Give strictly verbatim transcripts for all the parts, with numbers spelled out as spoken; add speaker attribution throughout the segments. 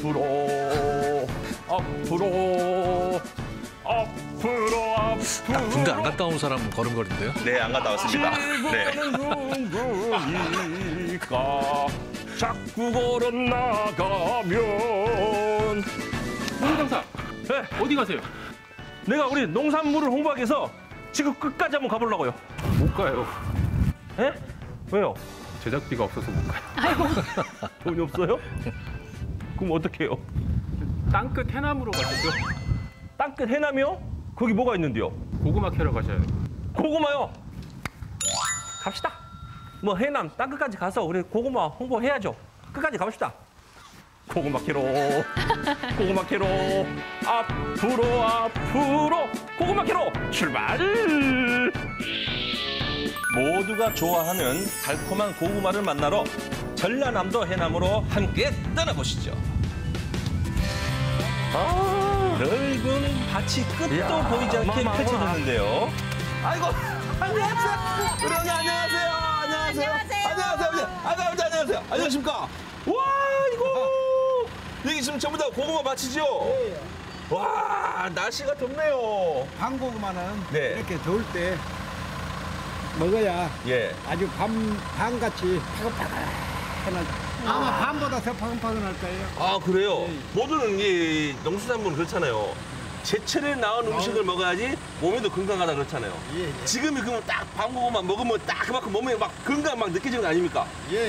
Speaker 1: 앞으로 앞으로 앞으로 앞으로.
Speaker 2: 딱 군대 안 갔다 온 사람은 걸음걸인데요?
Speaker 3: 네, 안 갔다 왔습니다. 네.
Speaker 1: 누구니까 자꾸 걸어 나가면.
Speaker 4: 홍장사,
Speaker 1: 네,
Speaker 4: 어디 가세요?
Speaker 1: 내가 우리 농산물을 홍보하기 위해서 지금 끝까지 한번 가보려고요.
Speaker 4: 못 가요.
Speaker 1: 예? 왜요?
Speaker 4: 제작비가 없어서 못 가요.
Speaker 1: 돈이 없어요? 그럼 어떻게 해요?
Speaker 4: 땅끝 해남으로 가시죠.
Speaker 1: 땅끝 해남이요? 거기 뭐가 있는데요?
Speaker 4: 고구마 캐러 가셔야 돼요.
Speaker 1: 고구마요? 갑시다. 뭐 해남 땅끝까지 가서 우리 고구마 홍보해야죠. 끝까지 가봅시다. 고구마 캐러, 고구마 캐러, 앞으로 앞으로 고구마 캐러 출발! 모두가 좋아하는 달콤한 고구마를 만나러 전라남도 해남으로 함께 떠나보시죠. 아, 넓은 밭이 끝도
Speaker 2: 이야,
Speaker 1: 보이지 않게
Speaker 2: 어마어마하구나.
Speaker 1: 펼쳐졌는데요. 아이고, 안녕하세요. 우리 언니 안녕하세요. 안녕하세요. 안녕하세요. 안녕하세요. 안녕하세요. 안녕하세요. 안녕하십니까. 와, 이거 여기 지금 전부 다 고구마 밭이죠?
Speaker 5: 예.
Speaker 1: 와, 날씨가 덥네요.
Speaker 5: 밤고구마는
Speaker 1: 네.
Speaker 5: 이렇게 더울 때 먹어야
Speaker 1: 예.
Speaker 5: 아주 밤, 밤같이 파긋파긋한 아마 밤보다 더 파긋파긋할 거예요.
Speaker 1: 아, 그래요?
Speaker 5: 예.
Speaker 1: 모두는 이 농수산물은 그렇잖아요. 제철에 나온 음식을 먹어야지 몸에도 건강하다 그렇잖아요.
Speaker 5: 예, 예.
Speaker 1: 지금이 그러면 딱 밤고구마 먹으면 딱 그만큼 몸에 막 건강 막 느껴지는 거 아닙니까?
Speaker 5: 예, 예.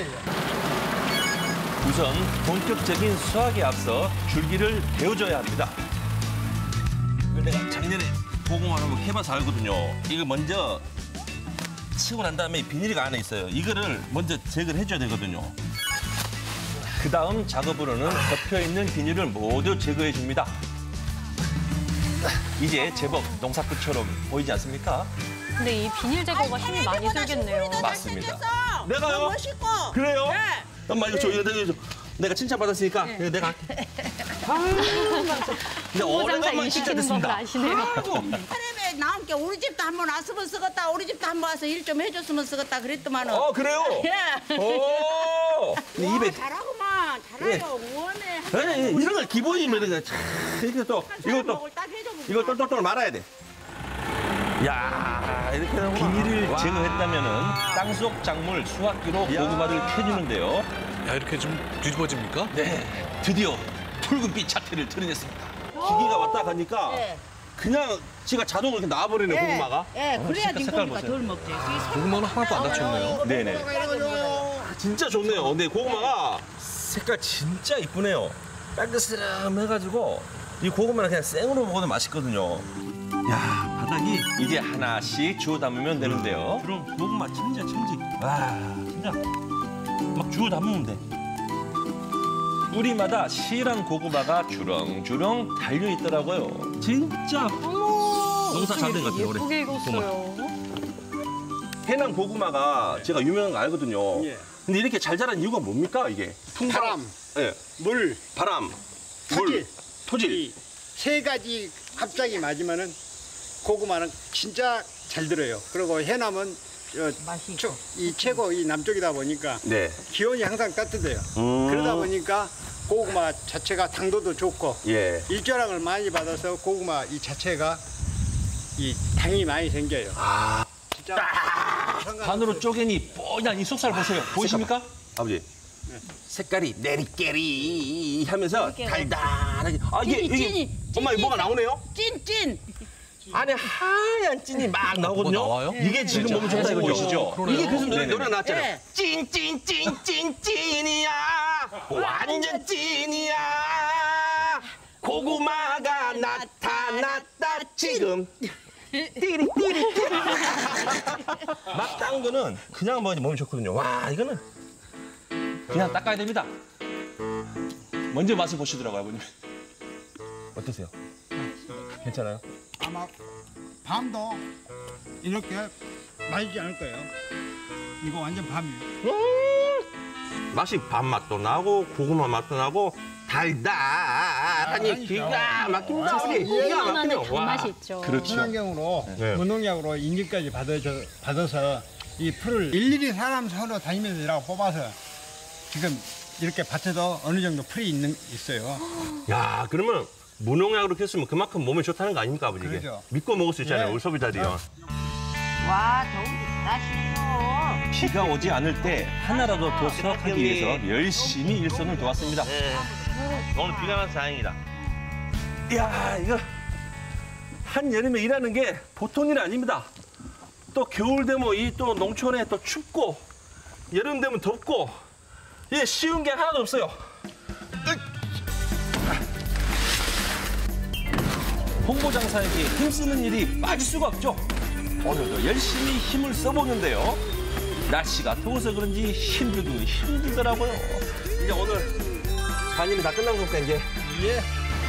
Speaker 1: 우선 본격적인 수확에 앞서 줄기를 베어줘야 합니다. 이거 내가 작년에 고구마를 한번 해봐서 알거든요. 이거 먼저 치고 난 다음에 비닐가 안에 있어요. 이거를 먼저 제거를 해줘야 되거든요. 그 다음 작업으로는 덮여있는 비닐을 모두 제거해 줍니다. 이제 제법 농사 끝처럼 보이지 않습니까?
Speaker 6: 근데 이 비닐 제거가 힘이 많이 들겠네요.
Speaker 1: 맞습니다.
Speaker 7: 내가요?
Speaker 1: 내가요?
Speaker 7: 멋있고.
Speaker 1: 그래요?
Speaker 7: 네.
Speaker 1: 엄마 이거 줘, 이거 내가 줘. 내가 칭찬받았으니까 이거 내가 할게. 아, 근데
Speaker 6: 홍보장사
Speaker 1: 오래간만에
Speaker 6: 일 시키는 법을
Speaker 1: 칭찬됐습니다.
Speaker 6: 아시네요.
Speaker 7: 사람에 나온 게 우리 집도 한번 왔으면 쓰겠다. 우리 집도 한번 와서 일 좀 해줬으면 쓰겠다 그랬더만은.
Speaker 1: 어, 그래요?
Speaker 7: 예.
Speaker 1: 오! 근데
Speaker 7: 와,
Speaker 1: 입에
Speaker 7: 잘하구만. 잘하요. 우원해.
Speaker 1: 네, 이런 걸 기본이면 이런 거 참, 이렇게 또 이것도 이거 똘똘똘 말아야 돼. 야, 이렇게 비닐을 제거했다면은 땅속 작물 수확기로 고구마를 캐주는데요.
Speaker 2: 야, 이렇게 좀 뒤집어집니까?
Speaker 1: 네, 드디어 붉은빛 자태를 드러냈습니다. 기계가 왔다 가니까
Speaker 7: 네.
Speaker 1: 그냥 지가 자동으로 이렇게 나와버리네 고구마가.
Speaker 7: 예, 그래야
Speaker 1: 색깔, 색깔
Speaker 7: 딩고니까
Speaker 1: 보세요.
Speaker 7: 덜 먹지.
Speaker 2: 고구마는 하나도 안 다쳤네요.
Speaker 1: 네네. 진짜 좋네요. 근데 고구마가 색깔 진짜 이쁘네요. 빨그스름해가지고 이 고구마는 그냥 생으로 먹어도 맛있거든요. 야, 바닥이 이제 하나씩 주워 담으면 되는데요. 그럼 고구마 천지야 천지. 와, 진짜 막 주워 담으면 돼. 뿌리마다 실한 고구마가 주렁주렁 달려 있더라고요. 진짜 농사 잘 된 것 같아요. 올해.
Speaker 6: 예쁘게 익었어요.
Speaker 1: 해남 고구마가 제가 유명한 거 알거든요.
Speaker 5: 예.
Speaker 1: 근데 이렇게 잘 자란 이유가 뭡니까 이게? 풍방?
Speaker 5: 바람,
Speaker 1: 예,
Speaker 5: 물,
Speaker 1: 바람,
Speaker 5: 토질.
Speaker 1: 물, 토질.
Speaker 5: 이 세 가지 합작이 맞으면은 고구마는 진짜 잘 들어요. 그리고 해남은
Speaker 7: 맛이
Speaker 5: 저, 이 최고 이 남쪽이다 보니까
Speaker 1: 네.
Speaker 5: 기온이 항상 따뜻해요.
Speaker 1: 음.
Speaker 5: 그러다 보니까 고구마 자체가 당도도 좋고
Speaker 1: 예.
Speaker 5: 일조량을 많이 받아서 고구마 이 자체가 이 당이 많이 생겨요.
Speaker 1: 아.
Speaker 5: 진짜
Speaker 1: 반으로 쪼개니 뽀얀 이 속살 보세요. 보이십니까? 아버지. 색깔이 내리깨리 하면서 달달하게. 아, 이게,
Speaker 7: 찐이,
Speaker 1: 이게
Speaker 7: 찐이,
Speaker 1: 엄마 이거 뭐가 나오네요?
Speaker 7: 찐, 찐.
Speaker 1: 안에 하얀 찐이 막 나오거든요.
Speaker 2: 뭐 나와요?
Speaker 1: 이게 지금 몸에 좋다 이거 보이시죠?
Speaker 2: 그러네요.
Speaker 1: 이게 그래서 노래,
Speaker 2: 네네.
Speaker 1: 노래 나왔잖아요.
Speaker 7: 네.
Speaker 1: 찐, 찐, 찐, 찐, 찐이야. 완전 찐이야. 고구마가 나타났다 지금. 띠리 띠리 띠리. 막 딴 거는 그냥 먹으니 몸이 좋거든요. 와, 이거는 그냥 닦아야 됩니다. 먼저 맛을 보시더라고요, 아버님. 어떠세요? 괜찮아요?
Speaker 5: 아마 밤도 이렇게 맛있지 않을 거예요. 이거 완전 밤이에요.
Speaker 1: 음 맛이 밥 맛도 나고 고구마 맛도 나고 달달하니
Speaker 5: 아니죠.
Speaker 1: 기가 막힌다 우리 기가
Speaker 6: 고구마만의
Speaker 1: 막히네요. 와.
Speaker 6: 단맛이 있죠.
Speaker 1: 그렇죠.
Speaker 5: 친환경으로
Speaker 1: 네.
Speaker 5: 무농약으로 인증까지 받아서, 받아서 이 풀을 일일이 사람 손으로 다니면서 일하고 뽑아서 지금 이렇게 밭에도 어느 정도 풀이 있는 있어요.
Speaker 1: 야, 그러면 무농약으로 했으면 그만큼 몸에 좋다는 거 아닙니까, 아버지? 이게?
Speaker 5: 그러죠.
Speaker 1: 믿고 먹을 수 있잖아요,
Speaker 5: 네.
Speaker 1: 우리 소비자들이요.
Speaker 7: 와 더운데 잘하시네요.
Speaker 1: 비가 오지 않을 때 하나라도 더 수확하기 위해서 열심히 일손을 도왔습니다. 오늘 비가 와서 다행이다. 이야, 이거 한여름에 일하는 게 보통 일 아닙니다. 또 겨울 되면 이 또 농촌에 또 춥고 여름 되면 덥고 이게 쉬운 게 하나도 없어요. 홍보 장사에게 힘쓰는 일이 빠질 수가 없죠. 오늘도 열심히 힘을 써보는데요. 날씨가 더워서 그런지 힘들고 힘들더라고요. 이제 오늘 반임이 다 끝난 거니까 이제 예.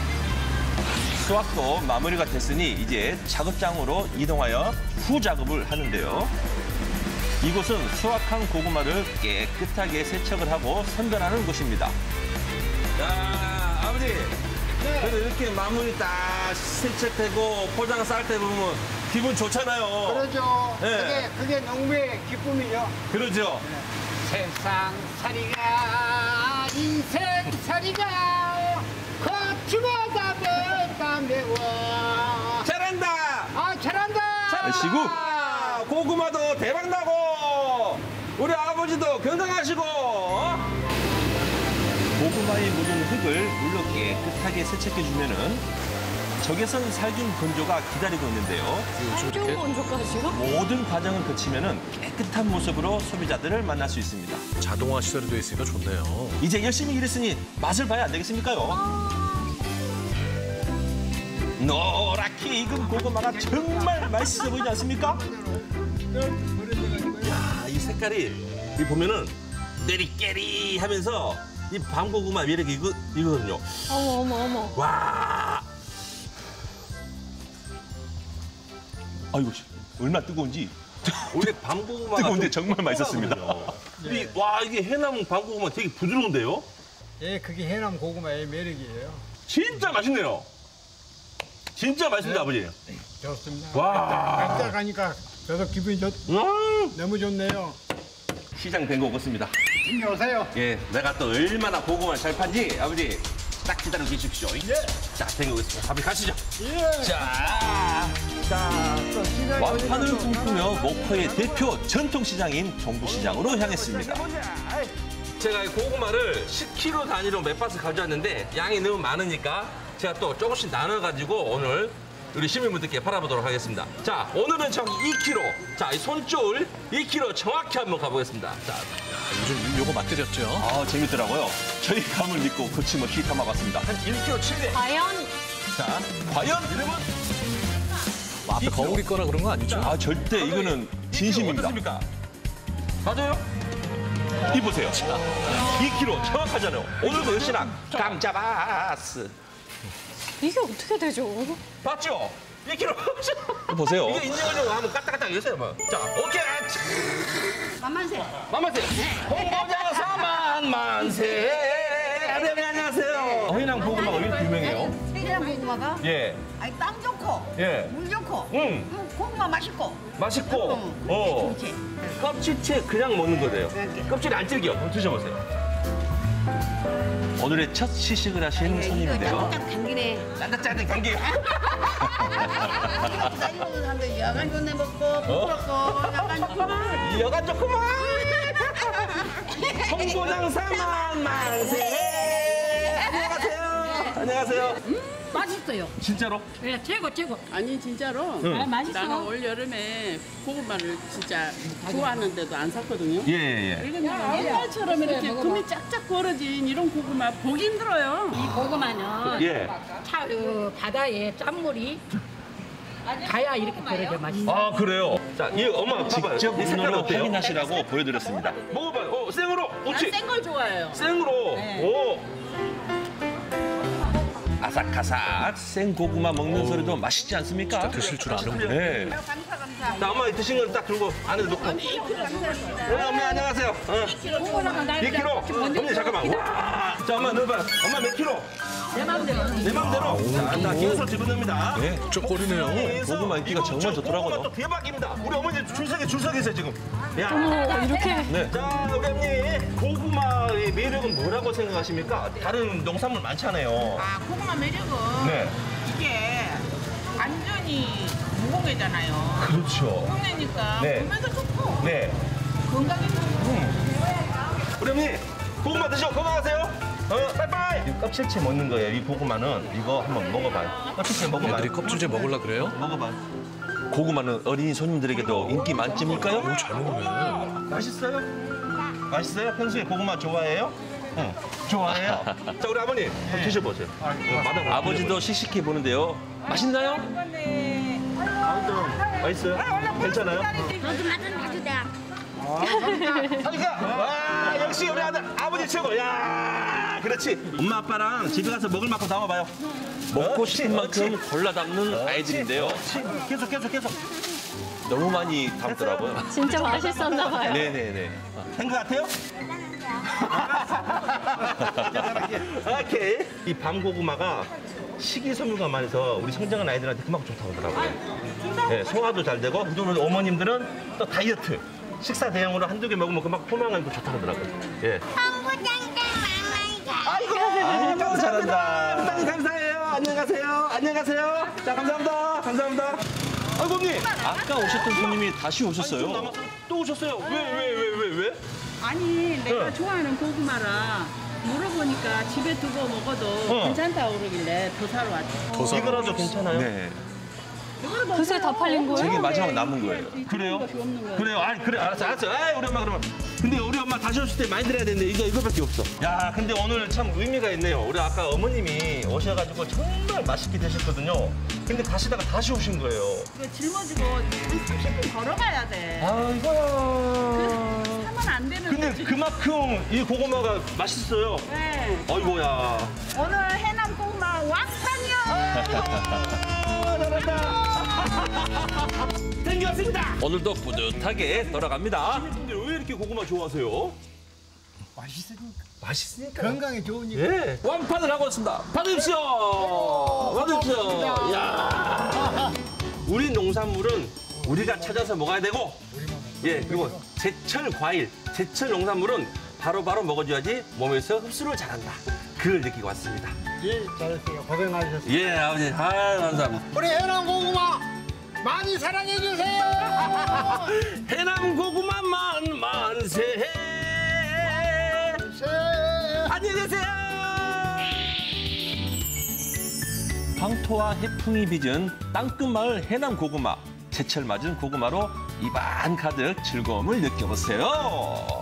Speaker 1: 수확도 마무리가 됐으니 이제 작업장으로 이동하여 후작업을 하는데요. 이곳은 수확한 고구마를 깨끗하게 세척을 하고 선별하는 곳입니다. 자, 아버지. 그래도 이렇게 마무리 딱 세척되고 포장 쌀 때 보면 기분 좋잖아요.
Speaker 5: 그러죠.
Speaker 1: 네.
Speaker 5: 그게, 그게 농부의 기쁨이죠.
Speaker 1: 그러죠?
Speaker 5: 세상 살이가 인생 살이가 거침하다 매다 매워.
Speaker 1: 잘한다!
Speaker 5: 아 잘한다.
Speaker 1: 잘하시고 고구마도 대박나고 우리 아버지도 건강하시고 고구마에 묻은 흙을 물로 깨끗하게 세척해주면은 적외선 살균 건조가 기다리고 있는데요.
Speaker 6: 살균 건조까지요?
Speaker 1: 모든 과정을 거치면은 깨끗한 모습으로 소비자들을 만날 수 있습니다.
Speaker 2: 자동화 시설이 돼 있으니까 좋네요.
Speaker 1: 이제 열심히 일했으니 맛을 봐야 안 되겠습니까요? 노랗게 익은 고구마가 정말 맛있어 보이지 않습니까? 야, 이 색깔이 이 보면은 내리깨리 하면서 이 밤고구마 매력이 이거, 이거거든요.
Speaker 6: 어머 어머 어머.
Speaker 1: 와. 아이고, 얼마나 뜨거운지. 원래 밤고구마가 뜨거운데 정말 맛있었습니다. 이, 와, 이게 해남 밤고구마 되게 부드러운데요?
Speaker 5: 예, 그게 해남 고구마의 매력이에요.
Speaker 1: 진짜 맛있네요. 진짜 맛있습니다, 아버지.
Speaker 5: 좋습니다.
Speaker 1: 와.
Speaker 5: 각자 가니까 저도 기분이 좋,
Speaker 1: 음,
Speaker 5: 너무 좋네요.
Speaker 1: 시장 된 거 없습니다.
Speaker 5: 이리 오세요.
Speaker 1: 예, 내가 또 얼마나 고구마를 잘 판지, 아버지. 딱 기다려 계십시오.
Speaker 5: 예.
Speaker 1: 자, 된 거 있습니다. 밥이 가시죠.
Speaker 5: 예.
Speaker 1: 자,
Speaker 5: 자, 또 시장에
Speaker 1: 완판을
Speaker 5: 오니까 또
Speaker 1: 꿈꾸며 목포의 대표 전통시장인 동부시장으로 향했습니다. 제가 이 고구마를 십 킬로그램 단위로 몇 밭을 가져왔는데 양이 너무 많으니까 제가 또 조금씩 나눠가지고 오늘 우리 시민분들께 팔아보도록 하겠습니다. 자, 오늘은 정 이 킬로그램. 자, 이 손줄 이 킬로그램 정확히 한번 가보겠습니다. 자,
Speaker 2: 요즘 요거 맛들였죠.
Speaker 1: 아, 재밌더라고요. 저희 감을 믿고 거침없이 담아봤습니다. 한 일 킬로그램 칠백.
Speaker 6: 과연
Speaker 1: 자, 과연 이름은?
Speaker 2: 뭐 앞에 거울 있거나 그런 거 아니죠?
Speaker 1: 아, 절대 이거는 진심입니다. 어떻습니까? 맞아요? 이 보세요. 이 킬로그램 정확하잖아요. 오늘도 역시나 감 잡았어.
Speaker 6: 이게 어떻게 되죠?
Speaker 1: 봤죠? 이 킬로그램. 보세요. 이게 인정하려고 하면 까딱까딱 이러세요. 뭐. 자, 오케이.
Speaker 7: 만만세.
Speaker 1: 만만세. 홍보장 사만 만세. 네, 안녕하세요. 회남 고구마가 왜 이렇게 유명해요?
Speaker 7: 해남 고구마가
Speaker 1: 예.
Speaker 7: 아니 땅 좋고
Speaker 1: 예.
Speaker 7: 물 좋고
Speaker 1: 응.
Speaker 7: 음, 고구마 맛있고
Speaker 1: 맛있고.
Speaker 7: 응,
Speaker 1: 어.
Speaker 7: 좋지.
Speaker 1: 껍질째 그냥 먹는 거래요.
Speaker 7: 이렇게.
Speaker 1: 껍질이 안 질겨. 한번 드셔보세요. 오늘의 첫 시식을 하신 손님인데요.
Speaker 7: 딱 감기네.
Speaker 1: 짠짠짠 감기.
Speaker 7: 이거 기다리고 사는데 여간 좋네 먹고 부끄럽고 약간 좋구만.
Speaker 1: 여간 좋구만. 홍보장 사만 만세. 안녕하세요. 안녕하세요.
Speaker 8: 맛있어요.
Speaker 1: 진짜로?
Speaker 8: 네, 최고 최고.
Speaker 9: 아니 진짜로
Speaker 8: 아, 맛있어.
Speaker 9: 나는 올 여름에 고구마를 진짜 좋아하는데도 안 샀거든요.
Speaker 1: 예, 예, 예.
Speaker 9: 이거는 옛날처럼 이렇게 금이 짝짝 벌어진 이런 고구마 보기 힘들어요.
Speaker 8: 이 고구마는
Speaker 1: 예.
Speaker 8: 차, 그 바다에 짠물이 가야 이렇게 벌어져 맛있어.
Speaker 1: 아, 그래요? 자, 이 엄마 직접 이 색깔 어때요? 확인하시라고 보여드렸습니다. 먹어봐요. 어, 생으로. 그렇지.
Speaker 9: 난 센 걸 좋아해요.
Speaker 1: 생으로.
Speaker 9: 네.
Speaker 1: 오. 아삭아삭 생 고구마 먹는 소리도 맛있지 않습니까?
Speaker 2: 진짜 드실 줄 아는군요.
Speaker 1: 네.
Speaker 7: 감사 감사.
Speaker 1: 자, 엄마 드신 건 딱 들고 안에 넣고. 네, 어머니 안녕하세요. 어.
Speaker 8: 고구마가 나
Speaker 1: 이 킬로그램. 어머니 잠깐만. 와. 자, 엄마 넣어봐. 엄마 몇 킬로?
Speaker 8: 내 마음대로.
Speaker 1: 내 맘대로. 자, 자, 기어서 집어넣습니다.
Speaker 2: 네, 쪽거리네요.
Speaker 1: 고구마 인기가 정말 좋더라고요. 고구마 또 대박입니다. 우리 어머니 줄서기 줄서 계세요 지금. 야.
Speaker 6: 어머 이렇게
Speaker 1: 네. 자, 우리 어머니 고구마의 뭐라고 생각하십니까? 다른 농산물 많잖아요.
Speaker 7: 아, 고구마 매력은
Speaker 1: 네.
Speaker 7: 이게 완전히 무공해잖아요.
Speaker 1: 그렇죠.
Speaker 7: 무공해니까
Speaker 1: 네.
Speaker 7: 몸에도 좋고
Speaker 1: 네.
Speaker 7: 건강에도 좋고.
Speaker 1: 우리 어머니 고구마 드시고 건강하세요. 어, 빠이빠이. 이 껍질째 먹는 거예요. 이 고구마는 이거 한번 먹어봐요. 껍질째 먹어봐요.
Speaker 2: 애들이 껍질째 먹으려 그래요?
Speaker 1: 먹어봐요. 고구마는 어린이 손님들에게도 인기 만점일까요?
Speaker 2: 오, 잘 먹네.
Speaker 1: 맛있어요? 맛있어요? 평소에 고구마 좋아해요? 응. 좋아해요. 자, 우리 아버님 한번 드셔보세요. 어, 아버지도 씩씩해 보는데요. 맛있나요?
Speaker 7: 네.
Speaker 1: 맛있어요? 괜찮아요?
Speaker 7: 저도 맛은 아주 돼.
Speaker 1: 하니까 와 역시 우리 아들 아버지 최고. 야 그렇지. 엄마 아빠랑 집에 가서 먹을 만큼 담아봐요. 먹고 싶은 만큼 골라 담는 아이들인데요. 계속 계속 계속. 너무 많이 담더라고요.
Speaker 6: 진짜 맛있었나 봐요.
Speaker 1: 네네네. 된 것 같아요? 오케이. 이 밤고구마가 식이섬유가 많아서 우리 성장한 아이들한테 그만큼 좋다고 하더라고요. 네, 소화도 잘 되고 또 우리 어머님들은 또 다이어트. 식사 대용으로 한두 개 먹으면 그만큼 포만감도 좋다고 하더라고요. 예. 아이고, 아이고 잘한다. 부장님 감사해요. 안녕하세요. 안녕하세요. 자, 감사합니다. 감사합니다. 아이고, 언니. 아까 오셨던 손님이 다시 오셨어요. 또 오셨어요. 왜, 왜, 왜, 왜, 왜?
Speaker 9: 아니 내가
Speaker 1: 네.
Speaker 9: 좋아하는 고구마라 물어보니까 집에 두고 먹어도
Speaker 1: 어.
Speaker 9: 괜찮다고 그러길래 더 사러 왔죠.
Speaker 2: 더 사.
Speaker 1: 이거라도 괜찮아요?
Speaker 2: 네.
Speaker 6: 그새 다 팔린 거예요?
Speaker 1: 이게 마지막 남은 거예요. 그래요?
Speaker 9: 것이 없는 거예요.
Speaker 1: 그래요? 아니, 그래, 알았어, 알았어. 아이, 우리 엄마 그러면. 근데 우리 엄마 다시 오실 때 많이 드려야 되는데 이거, 이거밖에 없어. 야, 근데 오늘 참 의미가 있네요. 우리 아까 어머님이 오셔가지고 정말 맛있게 드셨거든요. 근데 가시다가 다시 오신 거예요.
Speaker 9: 이거 짊어지고 한 삼십 분 걸어가야 돼.
Speaker 1: 아, 이거야.
Speaker 9: 사면 안 되는
Speaker 1: 근데
Speaker 9: 거지.
Speaker 1: 그만큼 이 고구마가 맛있어요.
Speaker 9: 네.
Speaker 1: 아이고야.
Speaker 9: 오늘 해남 고구마 왕판이요.
Speaker 1: 아, 잘한다. 생겼습니다.
Speaker 2: 오늘도 뿌듯하게 돌아갑니다.
Speaker 1: 근데 왜 이렇게 고구마 좋아하세요?
Speaker 5: 맛있으니까.
Speaker 1: 맛있으니까.
Speaker 5: 건강에 좋으니까.
Speaker 1: 예. 완판을 하고 있습니다. 받으십시오. 받으십시오. 야. 우리 농산물은 우리가 찾아서 먹어야 되고, 예, 그리고 제철 과일, 제철 농산물은 바로바로 먹어줘야지 몸에서 흡수를 잘한다. 그걸 느끼고 왔습니다.
Speaker 5: 예, 잘했어요. 고생하셨어요.
Speaker 1: 예, 아버지. 아, 감사합니다.
Speaker 5: 우리 해남 고구마 많이 사랑해 주세요.
Speaker 1: 해남 고구마만 만세. 안녕히 계세요. 황토와 해풍이 빚은 땅끝마을 해남 고구마. 제철 맞은 고구마로 입안 가득 즐거움을 느껴보세요.